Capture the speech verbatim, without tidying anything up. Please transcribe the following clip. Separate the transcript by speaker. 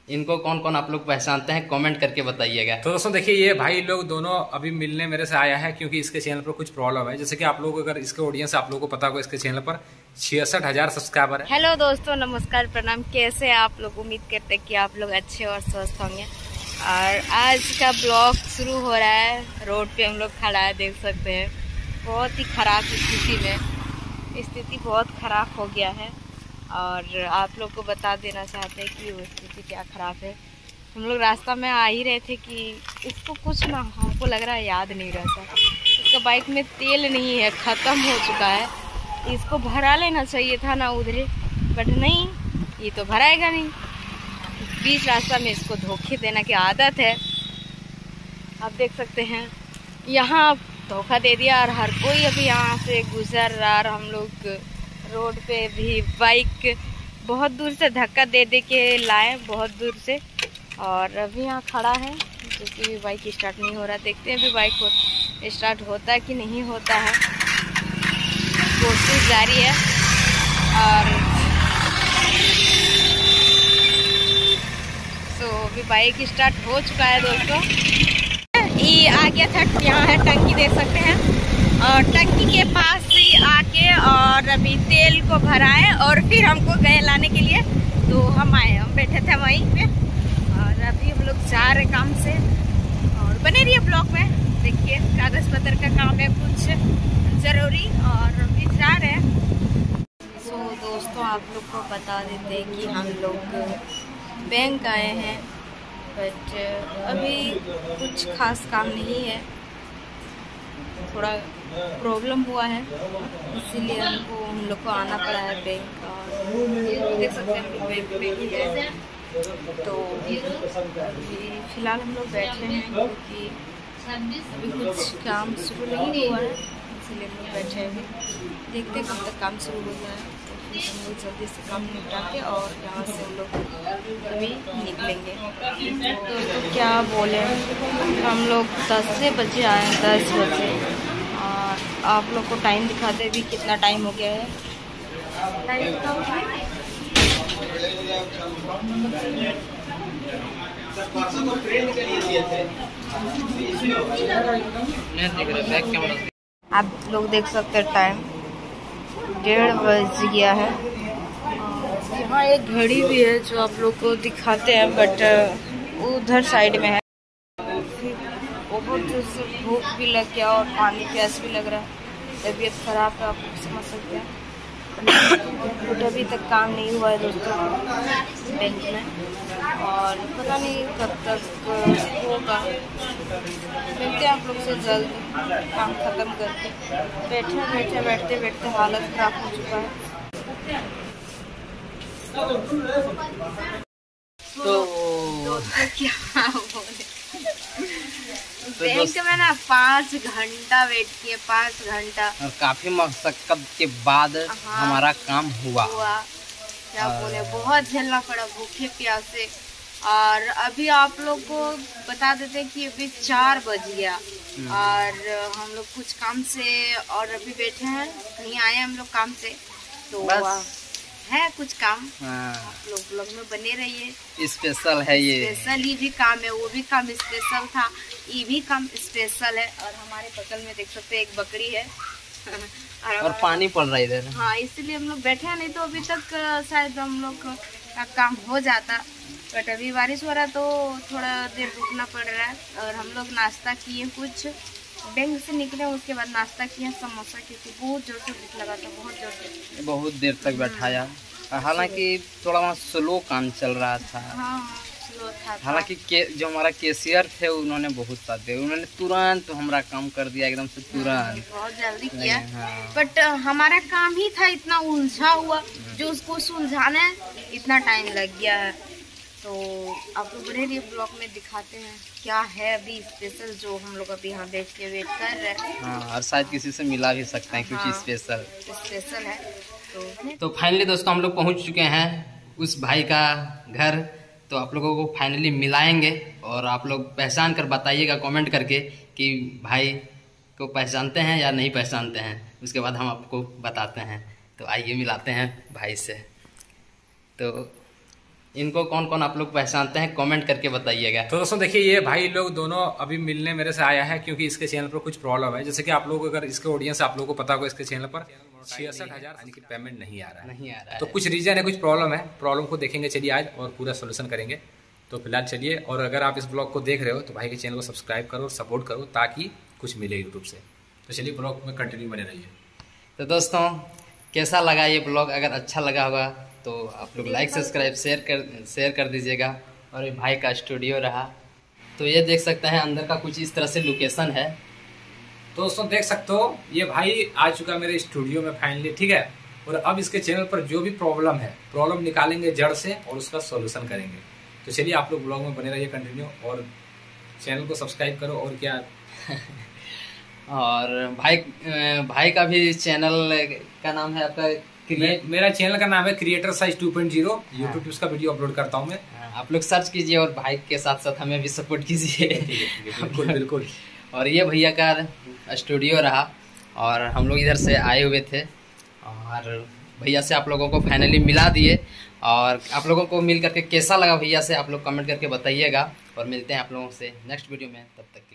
Speaker 1: इनको कौन कौन आप लोग पहचानते हैं कमेंट करके बताइएगा।
Speaker 2: तो दोस्तों देखिए, ये भाई लोग दोनों अभी मिलने मेरे से आया है क्योंकि इसके चैनल पर कुछ प्रॉब्लम है। जैसे कि आप लोग अगर इसके ऑडियंस आप लोगों को पता होगा, इसके चैनल पर छियासठ हजार सब्सक्राइबर है।
Speaker 3: हेलो दोस्तों, नमस्कार, प्रणाम। कैसे हैं आप लोग? उम्मीद करते हैं कि आप लोग अच्छे और स्वस्थ होंगे। और आज का ब्लॉग शुरू हो रहा है। रोड पे हम लोग खड़ा है, देख सकते हैं। बहुत ही खराब स्थिति में, स्थिति बहुत खराब हो गया है और आप लोग को बता देना चाहते हैं कि वो स्थिति क्या खराब है। हम लोग रास्ता में आ ही रहे थे कि इसको कुछ ना, हमको लग रहा है याद नहीं रहता। इसका बाइक में तेल नहीं है, ख़त्म हो चुका है। इसको भरा लेना चाहिए था ना उधरे, बट नहीं, ये तो भराएगा नहीं। बीच रास्ता में इसको धोखे देने की आदत है। आप देख सकते हैं, यहाँ धोखा दे दिया और हर कोई अभी यहाँ से गुजर रहा। और हम लोग रोड पे भी बाइक बहुत दूर से धक्का दे दे के लाए, बहुत दूर से। और अभी यहाँ खड़ा है क्योंकि बाइक स्टार्ट नहीं हो रहा। देखते हैं अभी बाइक हो, स्टार्ट होता है कि नहीं होता है। कोशिश जारी है। और तो अभी बाइक स्टार्ट हो चुका है दोस्तों। ये आ गया था, यहाँ है टंकी, देख सकते हैं। और टंकी के पास ही आके और अभी तेल को भराए और फिर हमको गए लाने के लिए। तो हम आए, हम बैठे थे वहीं पे और अभी हम लोग जा रहे काम से। और बने रहिए ब्लॉग में, देखिए कागज पत्र का काम है कुछ जरूरी, और अभी जा रहे हैं। सो so, दोस्तों आप लोग को बता देते कि हम लोग बैंक आए हैं, बट अभी कुछ खास काम नहीं है। थोड़ा प्रॉब्लम हुआ है, इसीलिए हमको हम लोग को आना पड़ा है बैंक। और देख सकते हैं हम लोग बैंक पे ही है। तो अभी फ़िलहाल हम लोग बैठे हैं क्योंकि अभी कुछ काम शुरू नहीं हुआ है, इसीलिए हम लोग बैठे हैं। देखते हैं कब तक काम शुरू हो जाए, तो फिर हम लोग जल्दी से काम निपटा के और यहाँ से हम लोग अभी निकलेंगे। तो क्या बोले, हम लोग दस से बजे आए हैं, दस बजे। और आप लोग को टाइम दिखाते भी कितना टाइम हो गया है। टाइम आप लोग देख सकते हैं, टाइम डेढ़ बज गया है। यहाँ एक घड़ी भी है जो आप लोग को दिखाते हैं, बट उधर साइड में है। बहुत जोर से भूख भी लग गया और पानी प्यास भी लग रहा है। तबीयत खराब है, आप लोग समझ सकते हैं। बट अभी तक काम नहीं हुआ है दोस्तों बैंक में, और पता नहीं कब तक होगा। मिलते हैं आप लोग से जल्द, काम ख़त्म करके। बैठे बैठे बैठते बैठते हालत ख़राब हो चुका है।
Speaker 1: तो
Speaker 3: दोस्तों क्या बोले, बैंक में ना पाँच घंटा वेट किए, पाँच घंटा
Speaker 1: और काफी मशक्कत के बाद
Speaker 3: हाँ,
Speaker 1: हमारा काम हुआ
Speaker 3: हुआ क्या बोले, बहुत झेलना पड़ा भूखे प्यासे। और अभी आप लोग को बता देते कि अभी चार बज गया और हम लोग कुछ काम से और अभी बैठे हैं, कहीं आए हम लोग काम से। तो
Speaker 1: बस
Speaker 3: है कुछ काम।
Speaker 1: हाँ,
Speaker 3: आप लोग ब्लॉग में बने रहिए।
Speaker 1: स्पेशल है ये,
Speaker 3: स्पेशल ही भी काम है, वो भी काम स्पेशल था, ये भी काम स्पेशल है। और हमारे बगल में देख सकते हैं एक बकरी है और,
Speaker 1: और पानी पड़ रहा है इधर।
Speaker 3: हाँ, इसलिए हम लोग बैठे हैं, नहीं तो अभी तक शायद हम लोग का काम हो जाता। बट अभी बारिश हो रहा है तो थोड़ा देर रुकना पड़ रहा है। और हम लोग नाश्ता किए, कुछ बैंक से निकले, उसके बाद नाश्ता किया समोसा, क्योंकि बहुत जोर से भूख लगा था, बहुत जोर से,
Speaker 1: बहुत देर तक बैठाया। हालांकि थोड़ा वहाँ स्लो काम चल रहा था।
Speaker 3: हाँ स्लो था।
Speaker 1: हालांकि जो हमारा कैशियर थे उन्होंने बहुत साथ दिया, उन्होंने तुरंत हमारा काम कर दिया, एकदम से तुरंत,
Speaker 3: बहुत जल्दी किया।
Speaker 1: हाँ।
Speaker 3: बट हमारा काम ही था इतना उलझा हुआ, जो उसको सुलझाने इतना टाइम लग गया है। तो आप लोग बने रहिए ब्लॉग में, दिखाते हैं क्या है अभी स्पेशल जो हम लोग अभी यहाँ बैठ के वेट कर रहे हैं।
Speaker 1: हाँ, और शायद किसी से मिला भी सकते हैं,
Speaker 3: हाँ,
Speaker 1: कुछ स्पेशल
Speaker 3: स्पेशल है। तो
Speaker 1: तो फाइनली दोस्तों हम लोग पहुँच चुके हैं उस भाई का घर। तो आप लोगों को फाइनली मिलाएंगे और आप लोग पहचान कर बताइएगा कमेंट करके कि भाई को पहचानते हैं या नहीं पहचानते हैं। उसके बाद हम आपको बताते हैं। तो आइए मिलाते हैं भाई से। तो इनको कौन कौन आप लोग पहचानते हैं कमेंट करके बताइएगा।
Speaker 2: तो दोस्तों देखिए, ये भाई लोग दोनों अभी मिलने मेरे से आया है क्योंकि इसके चैनल पर कुछ प्रॉब्लम है। जैसे कि आप लोग अगर इसके ऑडियंस आप लोगों को पता होगा, इसके चैनल पर छियासठ हजार की पेमेंट नहीं आ रहा है
Speaker 1: नहीं आ रहा है
Speaker 2: तो कुछ रीजन है, कुछ प्रॉब्लम है। प्रॉब्लम को देखेंगे चलिए आज और पूरा सोल्यूशन करेंगे। तो फिलहाल चलिए, और अगर आप इस ब्लॉग को देख रहे हो तो भाई के चैनल को सब्सक्राइब करो और सपोर्ट करो ताकि कुछ मिले यूट्यूब से। तो चलिए ब्लॉग में कंटिन्यू बने रहिए।
Speaker 1: तो दोस्तों कैसा लगा ये ब्लॉग? अगर अच्छा लगा होगा तो आप लोग लाइक सब्सक्राइब शेयर कर शेयर कर दीजिएगा। और ये भाई का स्टूडियो रहा, तो ये देख सकते हैं अंदर का कुछ इस तरह से लोकेशन है।
Speaker 2: तो दोस्तों देख सकते हो, ये भाई आ चुका मेरे स्टूडियो में फाइनली, ठीक है। और अब इसके चैनल पर जो भी प्रॉब्लम है, प्रॉब्लम निकालेंगे जड़ से और उसका सॉल्यूशन करेंगे। तो चलिए आप लोग ब्लॉग में बने रहिए कंटिन्यू, और चैनल को सब्सक्राइब करो। और क्या
Speaker 1: और भाई भाई का भी चैनल का नाम है आपका
Speaker 2: क्रिएट, मेरा चैनल का नाम है creator size two point zero. YouTube उसका वीडियो अपलोड करता हूँ मैं।
Speaker 1: आप लोग सर्च कीजिए और भाई के साथ साथ हमें भी सपोर्ट कीजिए।
Speaker 2: बिल्कुल बिल्कुल।
Speaker 1: और ये भैया का स्टूडियो रहा, और हम लोग इधर से आए हुए थे और भैया से आप लोगों को फाइनली मिला दिए। और आप लोगों को मिल करके कैसा लगा भैया से आप लोग कमेंट करके बताइएगा, और मिलते हैं आप लोगों से नेक्स्ट वीडियो में। तब तक